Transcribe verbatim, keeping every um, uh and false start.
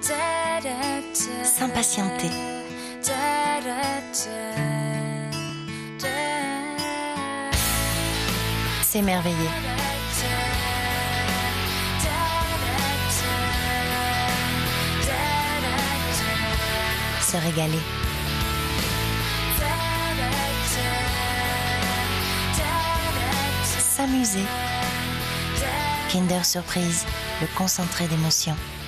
S'impatienter. S'émerveiller. Se régaler. S'amuser. Kinder Surprise, le concentré d'émotions.